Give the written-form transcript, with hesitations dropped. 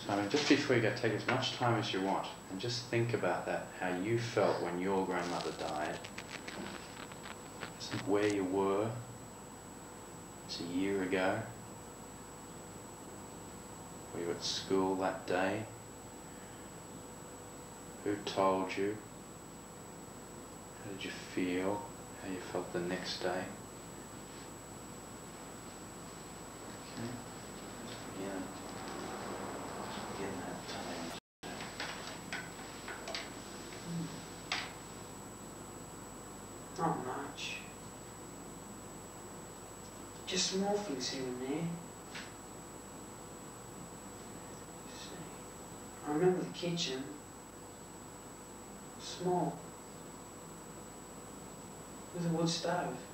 time. And just before you go, take as much time as you want and just think about that, how you felt when your grandmother died. Think where you were. It's a year ago. Were you at school that day? Who told you? How did you feel? How you felt the next day? Okay. Yeah. Begin that time. Not much. Just small things here and there. I remember the kitchen. Small. With a wood stove.